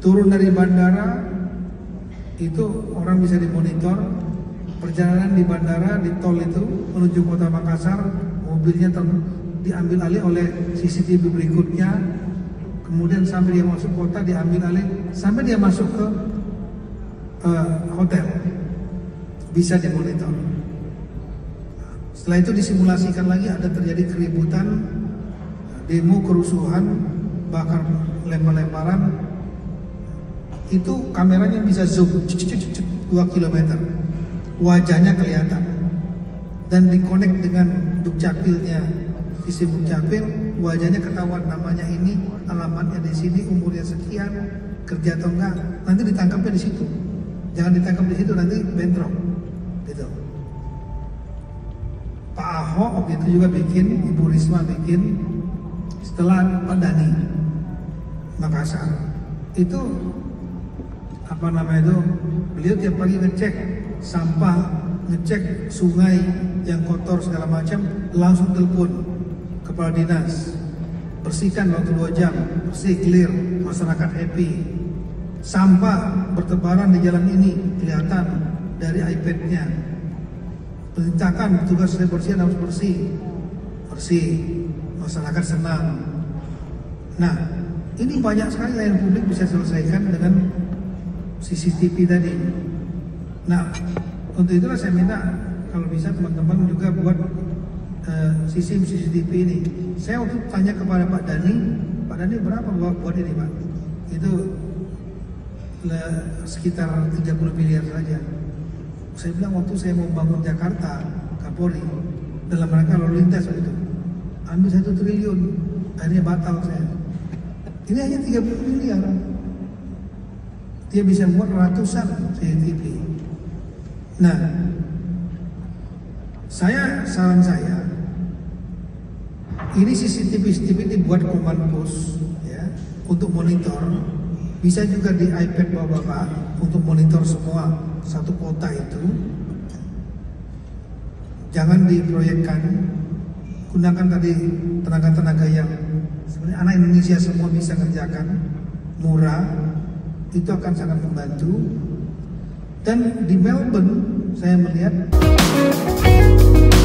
turun dari bandara itu orang bisa dimonitor. Perjalanan di bandara, di tol itu menuju kota Makassar, mobilnya diambil alih oleh CCTV berikutnya, kemudian sampai dia masuk kota diambil alih, sampai dia masuk ke hotel bisa dimonitor. Setelah itu disimulasikan lagi ada terjadi keributan, demo, kerusuhan, bahkan lempar-lemparan, itu kameranya bisa zoom 2 km. Wajahnya kelihatan dan dikonek dengan dukcapilnya, sistem dukcapil, wajahnya ketahuan, namanya ini, alamatnya di sini, umurnya sekian, kerja atau enggak, nanti ditangkapnya di situ. Jangan ditangkap di situ, nanti bentrok gitu. Pak Ahok waktu itu juga bikin, Ibu Risma bikin, setelah Pak Dhani Makassar itu apa namanya itu, beliau tiap pagi ngecek sampah, ngecek sungai yang kotor segala macam, langsung telepon kepala dinas, bersihkan waktu 2 jam, bersih, clear, masyarakat happy. Sampah bertebaran di jalan ini kelihatan dari iPad-nya, perintahkan petugas kebersihan harus bersih, masyarakat senang. Nah, ini banyak sekali layanan publik bisa selesaikan dengan CCTV tadi. Nah, untuk itulah saya minta kalau bisa teman-teman juga buat sistem CCTV ini. Saya waktu tanya kepada Pak Dhani berapa buat ini Pak? Itu sekitar 30 miliar saja. Saya bilang waktu saya mau bangun Jakarta, Kapolri, dalam rangka lalu lintas itu, ambil 1 triliun, akhirnya batal saya. Ini hanya 30 miliar. Dia bisa buat ratusan CCTV. Nah, saran saya, ini CCTV dibuat command post ya, untuk monitor. Bisa juga di iPad bapak-bapak untuk monitor semua satu kota itu. Jangan diproyekkan, gunakan tadi tenaga-tenaga yang sebenarnya anak Indonesia semua bisa kerjakan, murah, itu akan sangat membantu. Dan di Melbourne saya melihat